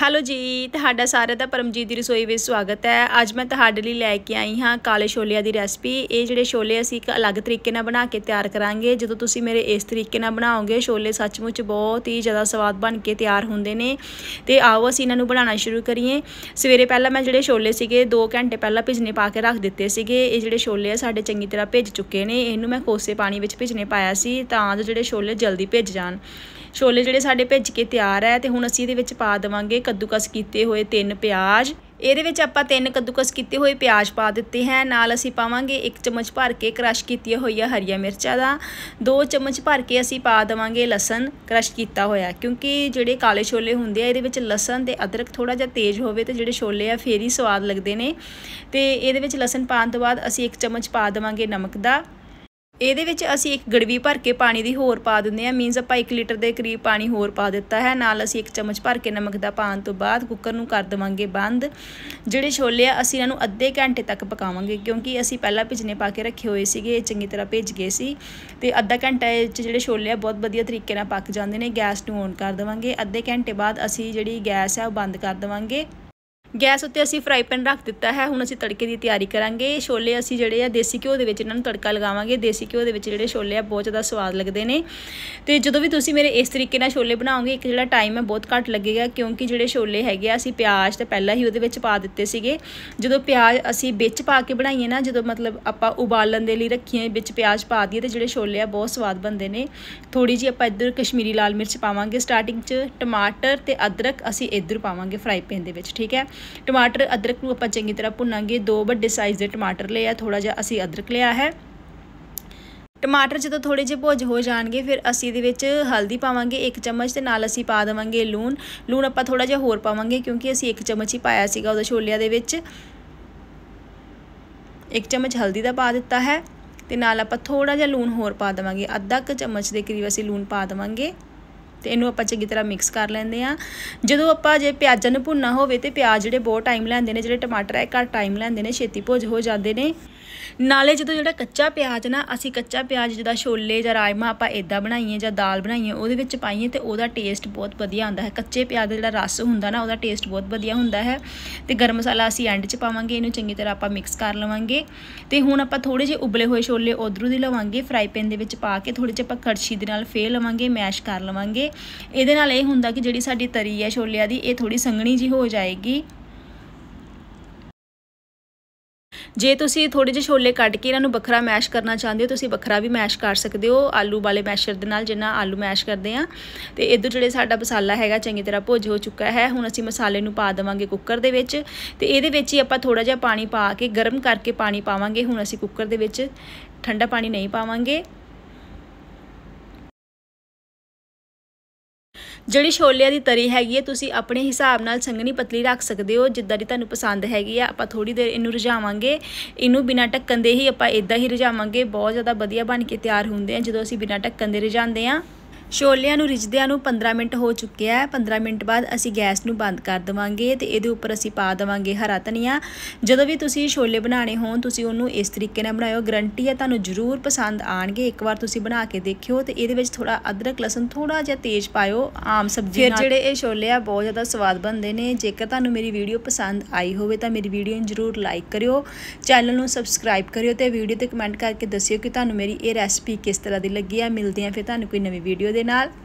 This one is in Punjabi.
ਹੈਲੋ ਜੀ, ਤੁਹਾਡਾ ਸਾਰਿਆਂ ਦਾ ਪਰਮਜੀਤ ਦੀ ਰਸੋਈ ਵਿੱਚ ਸਵਾਗਤ ਹੈ। ਅੱਜ ਮੈਂ ਤੁਹਾਡੇ ਲਈ ਲੈ ਕੇ ਆਈ ਹਾਂ ਕਾਲੇ ਛੋਲਿਆਂ ਦੀ ਰੈਸਪੀ। ਇਹ ਜਿਹੜੇ ਛੋਲੇ ਅਸੀਂ ਇੱਕ ਅਲੱਗ ਤਰੀਕੇ ਨਾਲ ਬਣਾ ਕੇ ਤਿਆਰ ਕਰਾਂਗੇ। ਜਦੋਂ ਤੁਸੀਂ ਮੇਰੇ ਇਸ ਤਰੀਕੇ ਨਾਲ ਬਣਾਓਗੇ ਛੋਲੇ ਸੱਚਮੁੱਚ ਬਹੁਤ ਹੀ ਜ਼ਿਆਦਾ ਸਵਾਦ ਬਣ ਕੇ ਤਿਆਰ ਹੁੰਦੇ ਨੇ। ਤੇ ਆਓ ਅਸੀਂ ਇਹਨਾਂ ਨੂੰ ਬਣਾਉਣਾ ਸ਼ੁਰੂ ਕਰੀਏ। ਸਵੇਰੇ ਪਹਿਲਾਂ ਮੈਂ ਜਿਹੜੇ ਛੋਲੇ ਸੀਗੇ 2 ਘੰਟੇ ਪਹਿਲਾਂ ਭਿੱਜਣੇ ਪਾ ਕੇ ਰੱਖ ਦਿੱਤੇ ਸੀਗੇ। ਇਹ ਜਿਹੜੇ ਛੋਲੇ ਆ ਸਾਡੇ ਚੰਗੀ ਤਰ੍ਹਾਂ ਭਿੱਜ ਚੁੱਕੇ ਨੇ। ਇਹਨੂੰ ਮੈਂ ਕੋਸੇ ਪਾਣੀ ਵਿੱਚ ਭਿੱਜਣੇ ਪਾਇਆ ਸੀ ਤਾਂ ਜੋ ਜਿਹੜੇ ਛੋਲੇ ਜਲਦੀ ਭਿੱਜ ਜਾਣ। ਛੋਲੇ ਜਿਹੜੇ ਸਾਡੇ ਭਿੱਜ ਕੇ ਤਿਆਰ ਹੈ ਤੇ ਹੁਣ ਅਸੀਂ ਇਹਦੇ ਵਿੱਚ ਪਾ ਦੇਵਾਂਗੇ ਕੱਦੂਕਸ ਕੀਤੇ ਹੋਏ 3 ਪਿਆਜ਼। ਇਹਦੇ ਵਿੱਚ ਆਪਾਂ 3 ਕੱਦੂਕਸ ਕੀਤੇ ਹੋਏ ਪਿਆਜ਼ ਪਾ ਦਿੱਤੇ ਹੈ। ਨਾਲ ਅਸੀਂ ਪਾਵਾਂਗੇ 1 ਚਮਚ ਭਰ ਕੇ ਕ੍ਰਸ਼ ਕੀਤੀਆਂ ਹੋਈਆਂ ਹਰੀਆਂ ਮਿਰਚਾਂ ਦਾ। 2 ਚਮਚ ਭਰ ਕੇ ਅਸੀਂ ਪਾ ਦੇਵਾਂਗੇ ਲਸਣ ਕ੍ਰਸ਼ ਕੀਤਾ ਹੋਇਆ, ਕਿਉਂਕਿ ਜਿਹੜੇ ਕਾਲੇ ਛੋਲੇ ਹੁੰਦੇ ਆ ਇਹਦੇ ਵਿੱਚ ਲਸਣ ਤੇ ਅਦਰਕ ਥੋੜਾ ਜਿਹਾ ਤੇਜ਼ ਹੋਵੇ ਤੇ ਜਿਹੜੇ ਛੋਲੇ ਆ ਫੇਰ ਹੀ ਸਵਾਦ ਲੱਗਦੇ ਨੇ। ਤੇ ਇਹਦੇ ਵਿੱਚ ਲਸਣ ਪਾਉਣ ਤੋਂ ਬਾਅਦ ਅਸੀਂ 1 ਚਮਚ ਪਾ ਦੇਵਾਂਗੇ ਨਮਕ ਦਾ। ਇਹਦੇ ਵਿੱਚ ਅਸੀਂ 1 ਗੜਵੀ ਭਰ ਕੇ ਪਾਣੀ ਦੀ ਹੋਰ ਪਾ ਦਿੰਦੇ ਹਾਂ, ਮੀਨਸ ਆਪਾਂ 1 ਲੀਟਰ ਦੇ ਕਰੀਬ ਪਾਣੀ ਹੋਰ ਪਾ ਦਿੱਤਾ ਹੈ। ਨਾਲ ਅਸੀਂ 1 ਚਮਚ ਭਰ ਕੇ ਨਮਕ ਦਾ ਪਾਉਣ ਤੋਂ ਬਾਅਦ ਕੁੱਕਰ ਨੂੰ ਕਰ ਦੇਵਾਂਗੇ ਬੰਦ। ਜਿਹੜੇ ਛੋਲੇ ਆ ਅਸੀਂ ਇਹਨਾਂ ਨੂੰ ਅੱਧੇ ਘੰਟੇ ਤੱਕ ਪਕਾਵਾਂਗੇ, ਕਿਉਂਕਿ ਅਸੀਂ ਪਹਿਲਾਂ ਭਿੱਜਣੇ ਪਾ ਕੇ ਰੱਖੇ ਹੋਏ ਸੀਗੇ, ਇਹ ਚੰਗੀ ਤਰ੍ਹਾਂ ਭਿੱਜ ਗਏ ਸੀ। ਤੇ ਅੱਧਾ ਘੰਟਾ ਵਿੱਚ ਜਿਹੜੇ ਛੋਲੇ ਆ ਬਹੁਤ ਵਧੀਆ ਤਰੀਕੇ ਨਾਲ ਪੱਕ ਜਾਂਦੇ ਨੇ। ਗੈਸ ਨੂੰ ਔਨ ਕਰ ਦੇਵਾਂਗੇ। ਅੱਧੇ ਘੰਟੇ ਬਾਅਦ ਅਸੀਂ ਜਿਹੜੀ ਗੈਸ ਹੈ ਉਹ ਬੰਦ ਕਰ ਦੇਵਾਂਗੇ। ਗੈਸ ਉੱਤੇ ਅਸੀਂ ਫਰਾਈ ਪੈਨ ਰੱਖ ਦਿੱਤਾ ਹੈ। ਹੁਣ ਅਸੀਂ ਤੜਕੇ ਦੀ ਤਿਆਰੀ ਕਰਾਂਗੇ। ਛੋਲੇ ਅਸੀਂ ਜਿਹੜੇ ਆ ਦੇਸੀ ਘਿਓ ਦੇ ਵਿੱਚ ਇਹਨਾਂ ਨੂੰ ਤੜਕਾ ਲਗਾਵਾਂਗੇ। ਦੇਸੀ ਘਿਓ ਦੇ ਵਿੱਚ ਜਿਹੜੇ ਛੋਲੇ ਆ ਬਹੁਤ ਜ਼ਿਆਦਾ ਸਵਾਦ ਲੱਗਦੇ ਨੇ। ਤੇ ਜਦੋਂ ਵੀ ਤੁਸੀਂ ਮੇਰੇ ਇਸ ਤਰੀਕੇ ਨਾਲ ਛੋਲੇ ਬਣਾਓਗੇ, ਇੱਕ ਜਿਹੜਾ ਟਾਈਮ ਹੈ ਬਹੁਤ ਘੱਟ ਲੱਗੇਗਾ, ਕਿਉਂਕਿ ਜਿਹੜੇ ਛੋਲੇ ਹੈਗੇ ਆ ਅਸੀਂ ਪਿਆਜ਼ ਤਾਂ ਪਹਿਲਾਂ ਹੀ ਉਹਦੇ ਵਿੱਚ ਪਾ ਦਿੱਤੇ ਸੀਗੇ। ਜਦੋਂ ਪਿਆਜ਼ ਅਸੀਂ ਵਿੱਚ ਪਾ ਕੇ ਬਣਾਈਏ ਨਾ, ਜਦੋਂ ਮਤਲਬ ਆਪਾਂ ਉਬਾਲਣ ਦੇ ਲਈ ਰੱਖੀਏ ਵਿੱਚ ਪਿਆਜ਼ ਪਾ ਦਈਏ ਤੇ ਜਿਹੜੇ ਛੋਲੇ ਆ ਬਹੁਤ ਸਵਾਦ ਬਣਦੇ ਨੇ। ਥੋੜੀ ਜਿਹੀ ਆਪਾਂ ਇੱਧਰ ਕਸ਼ਮੀਰੀ ਲਾਲ ਮਿਰਚ ਪਾਵਾਂਗੇ ਸਟਾਰਟਿੰਗ 'ਚ। ਟਮਾਟਰ ਤੇ ਅਦਰਕ ਅਸੀਂ ਇੱਧਰ ਪਾਵਾਂਗੇ ਫਰਾਈ ਪੈਨ ਦੇ ਵਿੱਚ, ਠੀਕ ਹੈ। ਟਮਾਟਰ ਅਦਰਕ ਨੂੰ ਆਪਾਂ ਚੰਗੀ ਤਰ੍ਹਾਂ ਭੁੰਨਾਂਗੇ। 2 ਵੱਡੇ ਸਾਈਜ਼ ਦੇ ਟਮਾਟਰ ਲਏ ਆ, ਥੋੜਾ ਜਿਹਾ ਅਸੀਂ ਅਦਰਕ ਲਿਆ ਹੈ। ਟਮਾਟਰ ਜਦੋਂ ਥੋੜੇ ਜਿਹੇ ਭੁੱਜ ਹੋ ਜਾਣਗੇ ਫਿਰ ਅਸੀਂ ਇਹਦੇ ਵਿੱਚ ਹਲਦੀ ਪਾਵਾਂਗੇ 1 ਚਮਚ ਤੇ ਨਾਲ ਅਸੀਂ ਪਾ ਦੇਵਾਂਗੇ ਲੂਣ। ਲੂਣ ਆਪਾਂ ਥੋੜਾ ਜਿਹਾ ਹੋਰ ਪਾਵਾਂਗੇ, ਕਿਉਂਕਿ ਅਸੀਂ 1 ਚਮਚ ਹੀ ਪਾਇਆ ਸੀਗਾ ਉਹਦੇ ਛੋਲਿਆਂ ਦੇ ਵਿੱਚ। 1 ਚਮਚ ਹਲਦੀ ਦਾ ਪਾ ਦਿੱਤਾ ਹੈ ਤੇ ਨਾਲ ਆਪਾਂ ਥੋੜਾ ਜਿਹਾ ਲੂਣ ਹੋਰ ਪਾ ਦੇਵਾਂਗੇ। ਅੱਧਾ ਕੁ ਚਮਚ ਦੇ ਕਰੀਬ ਅਸੀਂ ਲੂਣ ਪਾ ਦੇਵਾਂਗੇ ਤੇ ਇਹਨੂੰ ਆਪਾਂ ਚੰਗੀ ਤਰ੍ਹਾਂ ਮਿਕਸ ਕਰ ਲੈਂਦੇ ਹਾਂ। ਜਦੋਂ ਆਪਾਂ ਜੇ ਪਿਆਜ਼ਾਂ ਨੂੰ ਭੁੰਨਣਾ ਹੋਵੇ ਤੇ ਪਿਆਜ਼ ਜਿਹੜੇ ਬਹੁਤ ਟਾਈਮ ਲੈਂਦੇ ਨੇ, ਜਿਹੜੇ ਟਮਾਟਰ ਹੈ ਘੱਟ ਟਾਈਮ ਲੈਂਦੇ ਨੇ, ਛੇਤੀ ਭੁੱਜ ਹੋ ਜਾਂਦੇ ਨੇ। ਨਾਲੇ ਜਦੋਂ ਜਿਹੜਾ ਕੱਚਾ ਪਿਆਜ਼ ਨਾ, ਅਸੀਂ ਕੱਚਾ ਪਿਆਜ਼ ਜਿੱਦਾਂ ਛੋਲੇ ਜਾਂ ਰਾਜਮਾ ਆਪਾਂ ਇੱਦਾਂ ਬਣਾਈਏ ਜਾਂ ਦਾਲ ਬਣਾਈਏ ਉਹਦੇ ਵਿੱਚ ਪਾਈਏ ਤੇ ਉਹਦਾ ਟੇਸਟ ਬਹੁਤ ਵਧੀਆ ਆਉਂਦਾ ਹੈ। ਕੱਚੇ ਪਿਆਜ਼ ਦਾ ਜਿਹੜਾ ਰਸ ਹੁੰਦਾ ਨਾ ਉਹਦਾ ਟੇਸਟ ਬਹੁਤ ਵਧੀਆ ਹੁੰਦਾ ਹੈ। ਤੇ ਗਰਮ ਮਸਾਲਾ ਅਸੀਂ ਐਂਡ 'ਚ ਪਾਵਾਂਗੇ। ਇਹਨੂੰ ਚੰਗੀ ਤਰ੍ਹਾਂ ਆਪਾਂ ਮਿਕਸ ਕਰ ਲਵਾਂਗੇ। ਤੇ ਹੁਣ ਆਪਾਂ ਥੋੜੇ ਜਿਹੇ ਉਬਲੇ ਹੋਏ ਛੋਲੇ ਉਧਰੋਂ ਦੀ ਲਵਾਂਗੇ, ਫਰਾਈ ਪੈਨ ਦੇ ਵਿੱਚ ਪਾ ਕੇ ਥੋੜੇ ਜਿਹੇ ਆਪਾਂ ਕੜਛੀ ਦੇ ਨਾਲ ਫੇਰ ਲਵਾਂਗੇ, ਮੈਸ਼ ਕਰ ਲਵਾਂਗੇ। ਇਹਦੇ ਨਾਲ ਇਹ ਹੁੰਦਾ ਕਿ ਜਿਹੜੀ ਸਾਡੀ ਤਰੀ ਹੈ ਛੋਲਿਆਂ ਦੀ ਇਹ ਥੋੜੀ ਸੰਘਣੀ ਜਿਹੀ ਹੋ ਜਾਏਗੀ। ਜੇ ਤੁਸੀਂ ਥੋੜੇ ਜਿਹੇ ਛੋਲੇ ਕੱਢ ਕੇ ਇਹਨਾਂ ਨੂੰ ਵੱਖਰਾ ਮੈਸ਼ ਕਰਨਾ ਚਾਹੁੰਦੇ ਹੋ, ਤੁਸੀਂ ਵੱਖਰਾ ਵੀ ਮੈਸ਼ ਕਰ ਸਕਦੇ ਹੋ ਆਲੂ ਵਾਲੇ ਮੈਸ਼ਰ ਦੇ ਨਾਲ, ਜਿੰਨਾ ਆਲੂ ਮੈਸ਼ ਕਰਦੇ ਆ। ਤੇ ਇੱਧਰ ਜਿਹੜੇ ਸਾਡਾ ਮਸਾਲਾ ਹੈਗਾ ਚੰਗੀ ਤਰ੍ਹਾਂ ਭੁੱਜ ਹੋ ਚੁੱਕਾ ਹੈ। ਹੁਣ ਅਸੀਂ ਮਸਾਲੇ ਨੂੰ ਪਾ ਦੇਵਾਂਗੇ ਕੁੱਕਰ ਦੇ ਵਿੱਚ ਤੇ ਇਹਦੇ ਵਿੱਚ ਹੀ ਆਪਾਂ ਥੋੜਾ ਜਿਹਾ ਪਾਣੀ ਪਾ ਕੇ ਗਰਮ ਕਰਕੇ ਪਾਣੀ ਪਾਵਾਂਗੇ। ਹੁਣ ਅਸੀਂ ਕੁੱਕਰ ਦੇ ਵਿੱਚ ਠੰਡਾ ਪਾਣੀ ਨਹੀਂ ਪਾਵਾਂਗੇ। ਜਿਹੜੀ ਛੋਲਿਆਂ ਦੀ ਤਰੀ ਹੈਗੀ ਹੈ ਤੁਸੀਂ ਆਪਣੇ ਹਿਸਾਬ ਨਾਲ ਸੰਘਣੀ ਪਤਲੀ ਰੱਖ ਸਕਦੇ ਹੋ, ਜਿੱਦਾਂ ਦੀ ਤੁਹਾਨੂੰ ਪਸੰਦ ਹੈਗੀ ਆ। ਆਪਾਂ ਥੋੜੀ ਦੇਰ ਇਹਨੂੰ ਰਿਝਾਵਾਂਗੇ। ਇਹਨੂੰ ਬਿਨਾਂ ਢੱਕਣ ਦੇ ਹੀ ਆਪਾਂ ਇਦਾਂ ਹੀ ਰਿਝਾਵਾਂਗੇ। ਬਹੁਤ ਜ਼ਿਆਦਾ ਵਧੀਆ ਬਣ ਕੇ ਤਿਆਰ ਹੁੰਦੇ ਆ ਜਦੋਂ ਅਸੀਂ ਬਿਨਾਂ ਢੱਕਣ ਦੇ ਰਿਝਾਉਂਦੇ ਆ। ਛੋਲਿਆਂ ਨੂੰ ਰਿਝਦਿਆਂ ਨੂੰ 15 ਮਿੰਟ ਹੋ ਚੁੱਕੇ ਆ। 15 ਮਿੰਟ ਬਾਅਦ ਅਸੀਂ ਗੈਸ ਨੂੰ ਬੰਦ ਕਰ ਦੇਵਾਂਗੇ ਤੇ ਇਹਦੇ ਉੱਪਰ ਅਸੀਂ ਪਾ ਦੇਵਾਂਗੇ ਹਰਾ ਧਨੀਆ। ਜਦੋਂ ਵੀ ਤੁਸੀਂ ਛੋਲੇ ਬਣਾਉਣੇ ਹੋਣ ਤੁਸੀਂ ਉਹਨੂੰ ਇਸ ਤਰੀਕੇ ਨਾਲ ਬਣਾਇਓ, ਗਰੰਟੀ ਹੈ ਤੁਹਾਨੂੰ ਜ਼ਰੂਰ ਪਸੰਦ ਆਣਗੇ। ਇੱਕ ਵਾਰ ਤੁਸੀਂ ਬਣਾ ਕੇ ਦੇਖਿਓ। ਤੇ ਇਹਦੇ ਵਿੱਚ ਥੋੜਾ ਅਦਰਕ ਲਸਣ ਥੋੜਾ ਜਿਹਾ ਤੇਜ਼ ਪਾਇਓ ਆਮ ਸਬਜ਼ੀ ਨਾਲ। ਜਿਹੜੇ ਇਹ ਛੋਲੇ ਆ ਬਹੁਤ ਜ਼ਿਆਦਾ ਸਵਾਦ ਬਣਦੇ ਨੇ। ਜੇਕਰ ਤੁਹਾਨੂੰ ਮੇਰੀ ਵੀਡੀਓ ਪਸੰਦ ਆਈ ਹੋਵੇ ਤਾਂ ਮੇਰੀ ਵੀਡੀਓ ਨੂੰ ਜ਼ਰੂਰ ਲਾਈਕ ਕਰਿਓ, ਚੈਨਲ ਨੂੰ ਸਬਸਕ੍ਰਾਈਬ ਕਰਿਓ ਤੇ ਵੀਡੀਓ ਤੇ ਕਮੈਂਟ ਕਰਕੇ ਦੱਸਿਓ ਕਿ ਤੁਹਾਨੂੰ ਮੇਰੀ ਇਹ ਰੈਸਪੀ ਕਿਸ ਤਰ੍ਹਾਂ ਦੀ ਲੱਗੀ ਆ। ਮਿਲਦੇ ਆ ਫਿਰ ਤੁਹਾਨੂੰ ਕੋਈ ਨਵੀਂ ਵੀਡੀਓ ਦੇ ਨਾਲ।